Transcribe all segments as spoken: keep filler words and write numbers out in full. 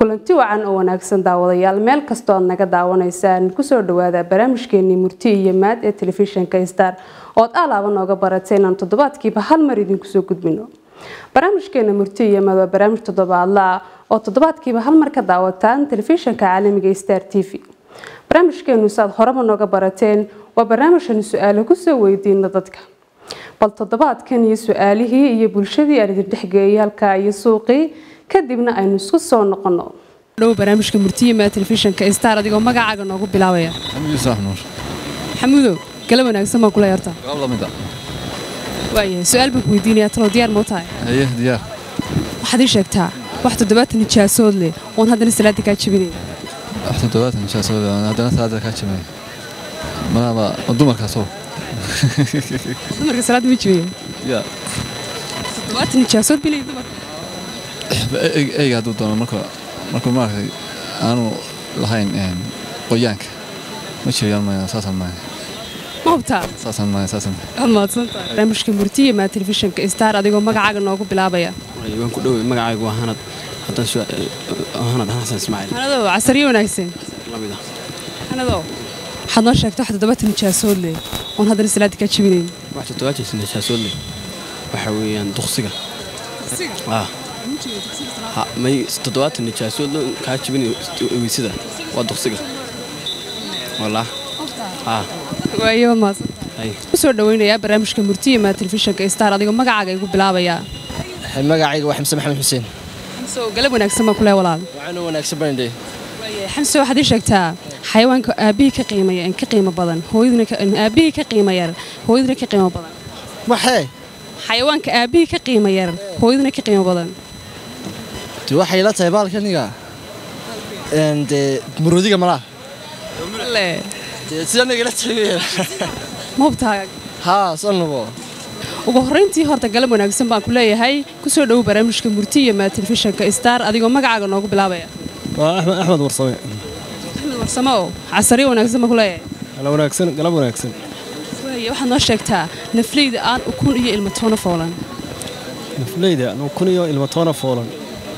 kulanti wacan oo wanaagsan daawadayaal meel kasto aad naga daawanaysaan ku soo dhawaada barnaamijkeeni murti iyo maad ee telefishinka Star oo aad alaaba nooga barateen aan toddobaadkiiba hal mar idin ku soo gudbino barnaamijkeena murti iyo maad waa barnaamij toddobaadla oo toddobaadkiiba hal mar ka daawataan telefishinka caalamiga Star T V barnaamijkeenu saad horeba nooga barateen waa barnaamijkan su'aalo ku soo weydiina dadka bal toddobaadkan iyo su'aalihii iyo bulshadii aan idin dhexgeeyay halka iyo suuqii kadibna aynu isku soo noqono dhow barnaamijka murtiye ma telefishinka Star adigoo magacaaga noogu bilaabaya Xamuud Saxnuur Xamuudo kala wanaagsan ma kula yarta qabla mida waaye su'aal baan ku weydiinayaa talo diyaar ma tahay haye diyaar waxaad ii sheegtaa wax toddobaatan nijaasood leh oo haddana salaada ka jibinay wax toddobaatan nijaasood leh haddana salaada ka jibinay ma dumarka soo dumarka salaada ma jibinay ya toddobaatan nijaasood bilay dumarka ay gaado doona marka marka ma aragtay aanu lahayn een qoyaanka ma jiraan ma saasan ma mawta saasan ma saasan amaadsantaa barnaamijka murtiye ma telefishinka Star adigoo magacaaga noogu bilaabaya waan ku dhawey magacaagu waa hanad hadan soo hanad Xasan Ismaaciil hanado casriyo wanaagsan lamida hanado waxaad noo sheegtay wax toddobaatan nijaasood leh oo haddana salaada ka jibinay wax toddobaatan nijaasood leh waxa weeyaan duqsiga duqsiga ah ha may toddobaatan nijaasood ka jibinay weysida waa duqsiga wallah ah waayo maas ay soo dhaweynaya barnaamijka murtiye ma telefishinka Star adigoo magacaaga igu bilaabaya magacayga waa Xamse Maxamed Xuseen soo galab wanaagsan ma kula walaal waxaan wanaagsan bandhay waaye Xamse waxaad ii sheegtaa xayawaanka aabihi ka qiimeeya in ka qiimo badan hooyaduna ka aabihi ka qiimo yar hooyaduna ka qiimo badan waxay xayawaanka aabihi ka qiimo yar hooyaduna ka qiimo badan tu waxay la tahay baalkaniga and murudiga malaha le sida naga la tahay moobtaaga ha sanabo ugu horeyntii horta galab wanaagsan baan ku leeyahay ku soo dhaw barnaamijka murtiye ma telefishinka Star adigoo magacaaga noogu bilaabaya waa Axmed Axmed Warsame Axmed Warsame casriyo wanaagsan ma ku leeyahay ala wanaagsan galab wanaagsan waaye waxaad noo sheegtaa nafleyda aan ukun iyo ilmo toona foolan nafleyda aan ukun iyo ilmo toona foolan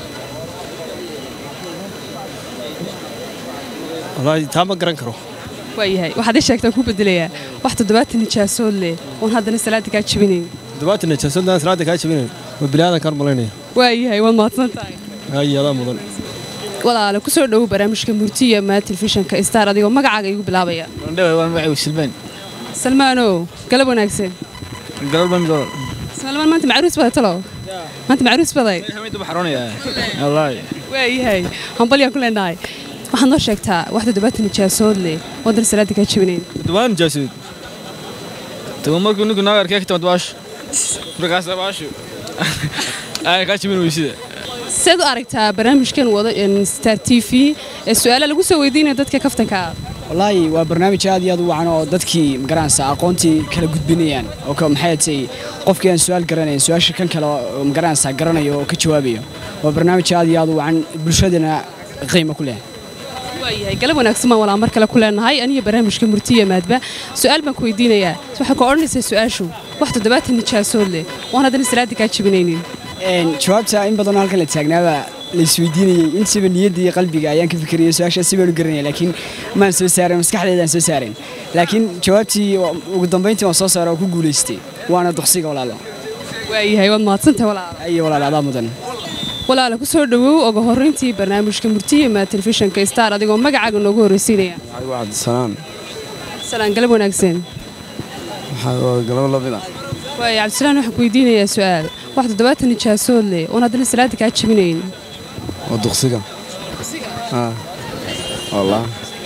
wallahi taama garan karo waayahay waxaad ii sheegtaa ku bedelayaa wax toddobaatan nijaasood leh oo haddana salaada ka jibinay toddobaatan nijaasood aan salaada ka jibinay waa bilaadan kar malaynaya waayahay waad mahadsantahay ayada mudan walaalo ku soo dhaw barnaamijka murtiye ma telefishinka Star adigoo magacaaga igu bilaabaya dhaw waan magacaygu Salmaan Salmaano galab wanaagsan galab bamdo Salmaan maanta macruus baa talo maanta macruus baday hamid baxroonaya wallahi waayahay hambalyan ku leenahay waxaad noo sheegtaa wax toddobaatan nijaasood leh oo haddana salaada ka jibinay toddobaatan nijaasood toddobaatan markuu ninku naga arkay ka wadwaash markaas baash ay ka jibin weysida سيد أركتها برنامج كان وضع ستار تي في السؤال اللي قصوا ويدينا دتك كفتك والله وبرنامج هذا يدو عنو دتكي مقرانسا أقونتي كلا قد بنيان أو كم حياتي قف كان سؤال قراني سؤال شكل كلا مقرانسا قراني وكتشوابيه وبرنامج هذا يدو عن بلشدنا قيمة كلها وياي قلب وناكسما ولا أمر كلا كلنا هاي أني برنامج كمرتية مادبة سؤال بنك ويدينا يا سوحة كورنيس السؤال شو واحد دبات النتشاسول لي وأنا دني سلادي كاتش بنيني jawaabta in badan halkan la taagnaaba la isweydiinayay in siba niyadii qalbiga ayaan ka fikiriyay su'aasha siba u garanay laakiin ma soo saarin maskaxdayda aan soo saarin laakiin jawaabtii ugu dambeyntii waan soo saaray oo ku guuleystay waana duqsiga walaalo waayahay waad mahadsantahay walaalo ay walaalo mudan walaalo ku soo dhawow ugu horeyntii barnaamijka murtiye ma telefishinka Star adigoo magacaaga noogu horeysiinaya waa Cabdisalaan salaan galab wanaagsan waxa galab labida waay Cabdisalaan waxaan ku weydiinayaa su'aal wax toddobaatan nijaasood leh oo haddana salaada ka jibinayn waa duqsiga duqsiga ah wallah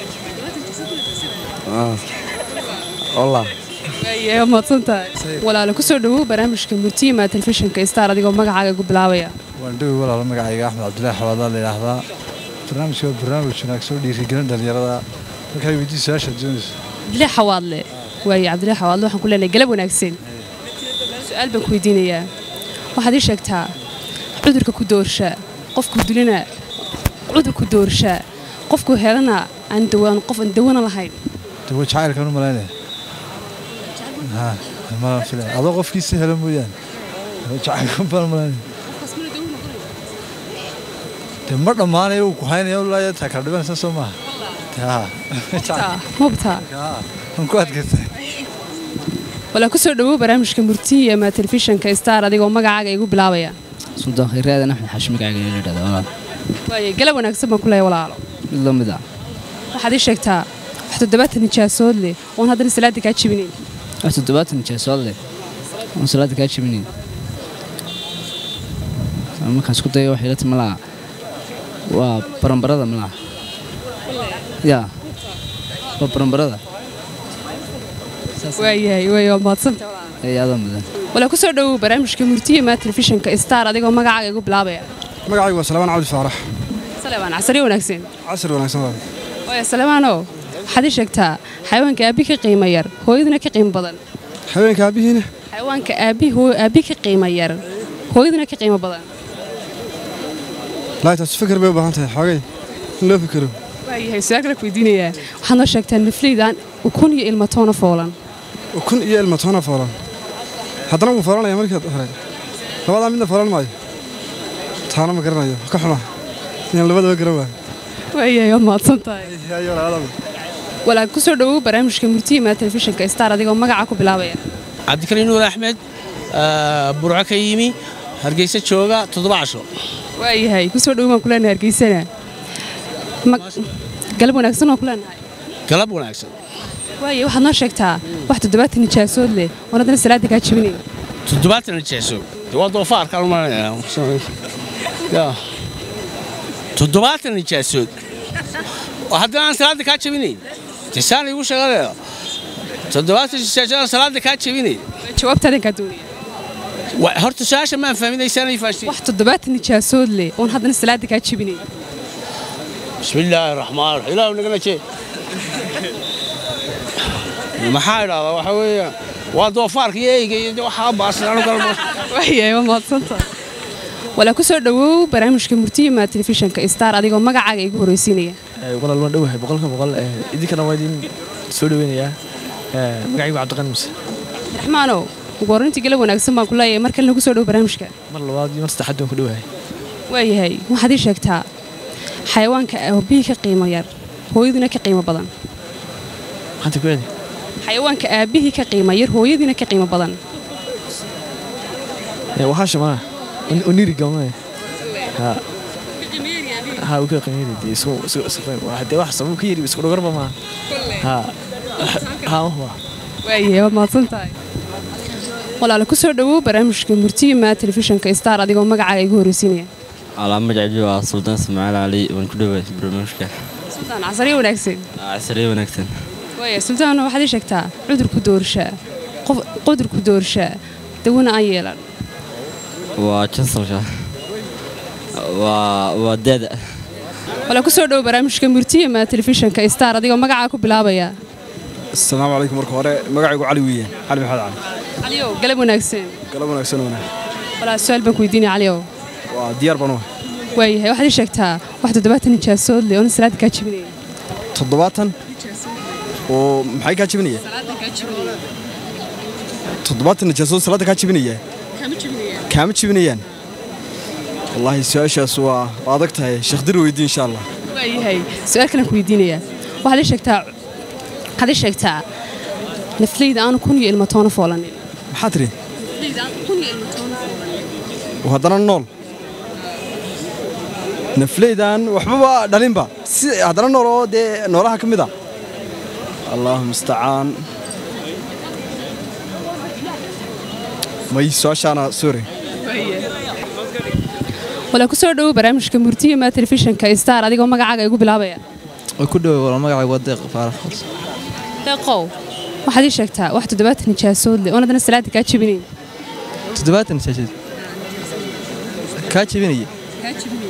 ah wallah ayaa mahadsantahay walaalo ku soo dhawow barnaamijka murtiye ma telefishinka Star adigoo magacaaga ugu bilaabaya waan dhaw walaalo magacayga Axmed Cabdullaahi Xawaada la yiraahdaa barnaamijka barnaamij wanaagsan dhiirigelin dhalinyarada markay weydiiso su'aasha Jones Cabdullaahi Xawaadle waay Cabdullaahi Xawaadle waxaan ku leenahay galab wanaagsan su'aal baan ku weydiinayaa waxaad ii sheegtaa cudurka ku doorsha qofku dilina cudurka ku doorsha qofku helana aan dawaan qof aan dawana lahayn dawo jacayl kan u malaynay ha ma filan adoo qofkiisa helo mooyaan jacayl kan baan malaynay ma dhamaanayo uu ku haynayo ilaa ta kala dhibanaysa Soomaa ta mubta aan ku adkaystay wala ku soo dhawo barnaamijka murtiye ama telefishinka Star adigoo magacaaga igu bilaabaya Sultan Khayraad Axmed Xashim magacaaga la yiraahdo walaal way galab wanaagsan ma kulay walaalo mid la mid ah waxaad ii sheegtaa wax toddobaatan nijaasood leh oo haddana salaada ka jibinin wax toddobaatan nijaasood leh oo salaada ka jibinin ama kan isku dayo wax ila timala waa baranbarada malaha ya waa baranbarada waayahay way maadsantahay walaalo ay aad mudan wala ku soo dhawo barnaamijka murtiye ma telefishinka Star adigoo magacaaga igu bilaabaya magacaygu waa Salmaan Cabdi Faarax Salmaan casri wanaagsan casri wanaagsan way Salmaano waxaad ii sheegtaa xayawaanka aabi ka qiimo yar hooyaduna ka qiimo badan xayawaanka aabihiina xayawaanka aabi hoo aabi ka qiimo yar hooyaduna ka qiimo badan لا تفكر بيه بهانته حاجة لا فكره waayahay su'aal ku weydiinaya waxaad noo sheegtaa nafleydan ukun iyo ilmo toona foolan ukun iyo ilmo toona foolan haddana uu foolanaya markii hore labada midna foolan maayo taana ma garanayo ka xuma in labadaba garan waayo waayahay waad mahadsantahay ayo laadaba wala ku soo dhawo barnaamijka murtiye ma telefishinka Star adigoo magaca ku bilaabaya Cabdikariin Nuur Axmed burco ka yimi Hargeysa jooga toddoba casho waayahay ku soo dhawo ma kulan Hargeysana galab wanaagsan oo kulanahay galab wanaagsan waayahay waxaad noo sheegtaa wax toddobaatan nijaasood leh oo haddana salaada ka jibinin toddobaatan nijaasood waa doofaarka aan malaynayaa ya toddobaatan nijaasood oo haddana aan salaada ka jibinin tisaan igu sheegay toddobaatan nijaasood salaada ka jibinin jawaabtaada ka doonaya horta su'aasha ma fahminaysan ay faashti wax toddobaatan nijaasood leh oo haddana salaada ka jibinin bismillaahir rahmaanir rahiim ilaahu naga naje maxaa ilaaha waxa weeye waa doofaarka eeyga iyo waxa baasan galmo waayahay waa mahadsantahay wala ku soo dhawow barnaamijka murtiye ma telefishinka Star adigoo magacaaga igu horeysiinaya walaal waan dhawahay boqolka boqol idinkana waa idin soo dhaweynaya magacaygu Cabdiqani Muuse Raxmaano ugu horintii galab wanaagsan baan ku leeyahay markale lagu soo dhaw barnaamijka mar labaad iyo mar saddexaad waan ku dhawahay waayahay waxaad ii sheegtaa xayawaanka aabi ka qiimo yar hooyaduna ka qiimo badan maxaad ku leedahay xayawaanka aabihi ka qiimo yar hooyaduna ka qiimo badan ee waxa shama uniri gamay ha ha uga qiimiyay dii soo soo soo waxa de wax sabab ka yiri isku dhagarba ma ha ha waa waayahay waa mahadsantahay walaal ku soo dhawow barnaamijka murtiye ma telefishinka Star adigoo magacaaga igu horeysiinaya على مجاجي وسلطان اسماعيل علي ونكدوه برنامجك سلطان عصري wanaagsan عصري wanaagsan way Sultan waxaad sheegtaa cudurku doorsha qof qudurku doorsha dawana ay yeelan waa jansalka waa waa dada wala ku soo dhaw barnaamijka murtiye ma telefishinka Star adigoo magacaaga ku bilaabaya assalaamu calaykum marka hore magacaygu Cali weeyaan Cali Maxamed Cali Caliyo galab wanaagsan galab wanaagsan wanaag wala su'aal baan ku weydiinay Caliyo waa diyaar banu waayahay waxaad ii sheegtaa wax toddobaatan nijaasood leh oo salaada ka jibinay toddobaatan oo maxay ka jibinaya salaada ka jibinay toddobaatan nijaasood salaada ka jibinaya kama jibinayaan kama jibinayaan wallahi su'aashaas waa adag tahay sheekh dir weydii insha Allah waayahay su'aal kale ku weydiinaya waxaad ii sheegtaa waxaad ii sheegtaa nafleyda aan kun iyo ilmo toona foolanin maxaa tiri nafleyda aan kun iyo ilmo toona foolanin وهذا النول نفليدان وحبا دالينبا هذا النول دي نولها كميدا اللهم استعان ما يسواش أنا سوري ولا كسر دو برامج كمرتية ما تلفزيون كاستار هذه قوم قاعد يقول بلعبة وكله والله ما قاعد يودق فارغ دقوا واحد يشكتها واحد دبات نشاسود لي وأنا دنا السلاد كاتش بني تدبات نشاسود كاتش بني كاتش بني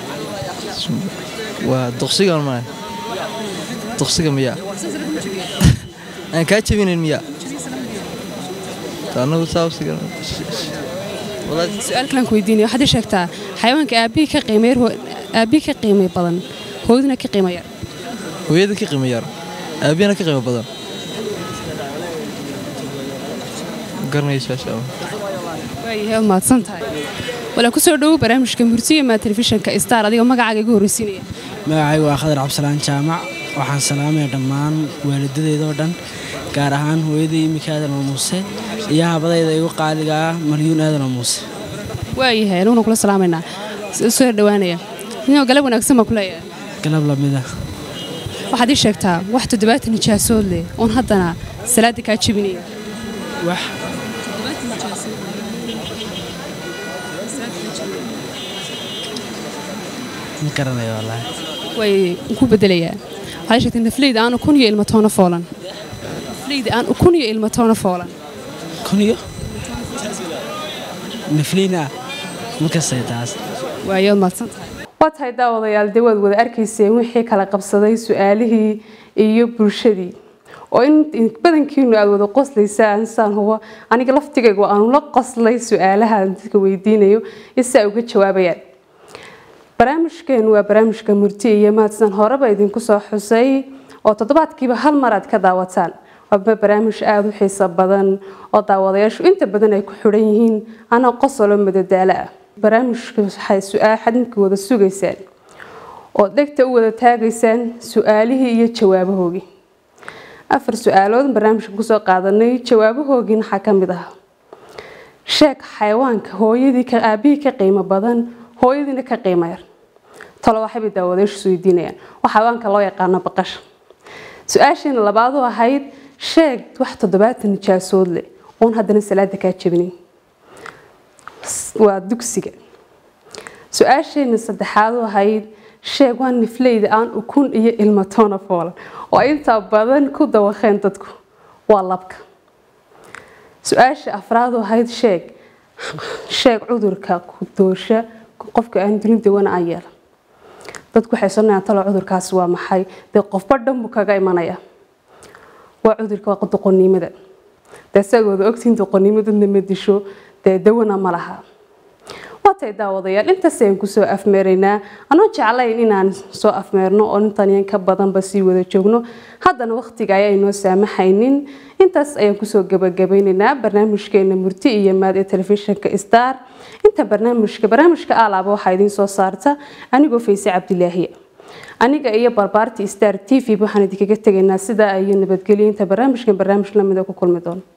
ودقسيق ما دقسيق مياه أنا كاتش بني المياه أنا وصاوب سيجار والله سؤال كلام كويديني واحد يشكتها حيوان كأبي كقيمير هو أبي كقيمة بدن هو ذنا كقيمة يار هو يدك كقيمة يار أبي أنا كقيمة بدن قرني إيش أشياء وياه ما تصنت هاي ولا كسر دو برامج كمرتية ما تلفزيون كإستار هذه وما قاعد يقول رسينية magacaygu waa Khadar Cabsalaan Jaamac waxaan salaamayaa dhammaan waalidadeyda oo dhan gaar ahaan hooyaday imika aadan muuse iyo habadayda igu qaaliga ah Maryuun aadan muuse waayahay anuu kula salaamayna soo dhawaanaya inuu galab wanaagsan ma kuleeyahay galab lamida waxaad ii sheegtaa wax toddobaatan nijaasood leh oon haddana salaada ka jibinaya wax مكرنا والله. way ku bedelayaa waxay sheegtay nafleyda aan kun iyo ilmo toona foolan nafleyda aan kun iyo ilmo toona foolan kun iyo nafleyna marka saytaas waayo maadsan waa tahay daawadayaal dawad wada arkaysay wixii kala qabsaday su'aalihii iyo bulshadii oo in badankiinu aad wada qoslaysaan saan huwa aniga laftigaygu aan la qoslay su'aalaha dadka weydiinayo isa uga jawaabayaan barnaamijkeenu waa barnaamijka murti iyo maadsan horeba idinku soo xusay oo toddobaadkiiba hal mar aad ka daawataan waa barnaamij aad u xiiso badan oo daawadayaashu inta badan ay ku xidhan yihiin ana qosolo madadaalo ah barnaamijku waxay su'aal xadinka wada sugaysaan oo dhegta u wada taagaysaan su'aalihii iyo jawaabahoogii afar su'aalood barnaamijka ku soo qaadanay jawaabahoogii waxa ka mid ah sheeg xayawaanka hooyadii ka aabihii ka qiimo badan hooyadiina ka qiimo yar talo waxay daawadayaashu weydiinayaan waxa xayawaanka loo yaqaan baqasha su'aashina labaad oo ahayd sheeg wax toddobaatan nijaasood leh oon haddana salaada ka jabinin waa dugsiga su'aashina saddexaad oo ahayd sheeg waa nifleyda aan ukun iyo ilmo toona foolan oo inta badan ku dawaqeen dadku waa labka su'aasha afraad oo ahayd sheeg sheeg cudurka ku doosha qofka aan dilin dawana ayeel dadku waxay sanayaan talo cudurkaas waa maxay de qofba dhanbu kaga imanaya waa cudurka waa doqonnimada dasagooda ogtiin doqonnimaduna ma disho de dawana ma laha watay daawadayaal intaas ayaan ku soo afmeeraynaa anoo jeclayn inaan soo afmeerno oo intan yan ka badanba sii wada joogno haddana waqtiga ayaa inoo saamaxaynin intaas ayaan kusoo gabagabeynaynaa barnaamijkeena murti iyo maad ee telefishinka Star inta barnaamijka barnaamijka alaaba waxa idin soo saarta anigoo Faysi Cabdilaahi aniga iyo barbaarti Star T V waxaan idinkaga tagaynaa sida ay nabadgelyo inta barnaamijkan barnaamij lamid ah ku kulmi doono